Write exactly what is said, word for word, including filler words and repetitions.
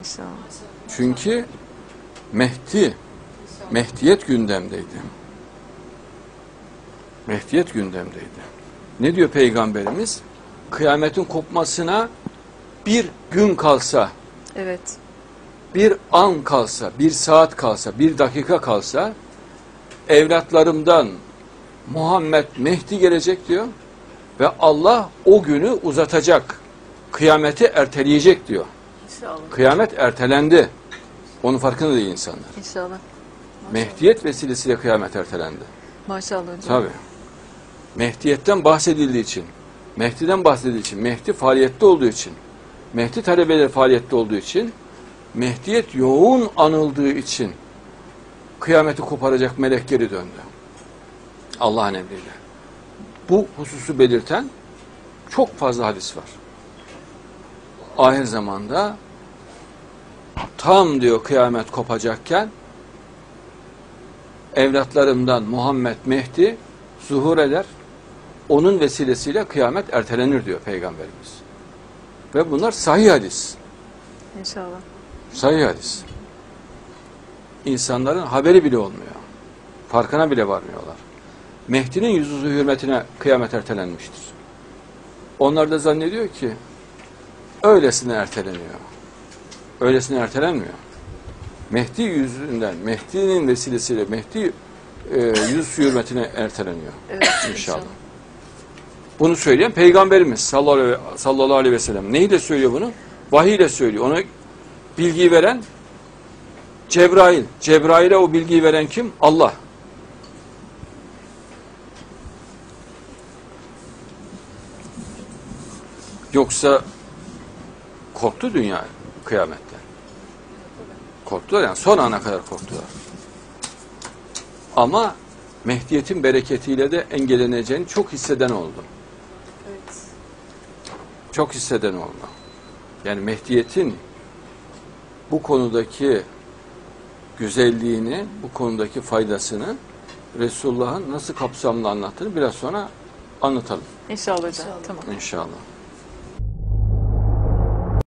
İnşallah. Çünkü Mehdi, Mehdiyet gündemdeydi. Mehdiyet gündemdeydi. Ne diyor Peygamberimiz? Kıyametin kopmasına bir gün kalsa, Evet. bir an kalsa, bir saat kalsa, bir dakika kalsa evlatlarımdan Muhammed Mehdi gelecek diyor ve Allah o günü uzatacak. Kıyameti erteleyecek diyor. İnşallah. Kıyamet ertelendi. Onun farkında değil insanlar. İnşallah. Mehdiyet vesilesiyle kıyamet ertelendi. Maşallah hocam. Tabii. Mehdiyetten bahsedildiği için, Mehdi'den bahsedildiği için, Mehdi faaliyette olduğu için, Mehdi talebeleri faaliyette olduğu için, Mehdiyet yoğun anıldığı için kıyameti koparacak melek geri döndü. Allah'ın emriyle. Bu hususu belirten çok fazla hadis var. Ahir zamanda tam diyor kıyamet kopacakken evlatlarımdan Muhammed Mehdi zuhur eder. Onun vesilesiyle kıyamet ertelenir diyor Peygamberimiz. Ve bunlar sahih hadis. İnşallah. Sahih hadis. İnsanların haberi bile olmuyor. Farkına bile varmıyorlar. Mehdi'nin yüzü hürmetine kıyamet ertelenmiştir. Onlar da zannediyor ki öylesine erteleniyor. Öylesine ertelenmiyor. Mehdi yüzünden, Mehdi'nin vesilesiyle Mehdi e, yüz hürmetine erteleniyor. Evet, inşallah. inşallah. Bunu söyleyen Peygamberimiz sallallahu, sallallahu aleyhi ve sellem. Neyle söylüyor bunu? Vahiy ile söylüyor. Ona bilgiyi veren Cebrail. Cebrail'e o bilgiyi veren kim? Allah. Yoksa korktu dünya kıyametten. Korktular yani son ana kadar korktular. Ama Mehdiyet'in bereketiyle de engelleneceğini çok hisseden oldu. Evet. Çok hisseden oldu. Yani Mehdiyet'in bu konudaki güzelliğini, bu konudaki faydasını Resulullah'ın nasıl kapsamlı anlattığını biraz sonra anlatalım. İnşallah hocam. Tamam. İnşallah.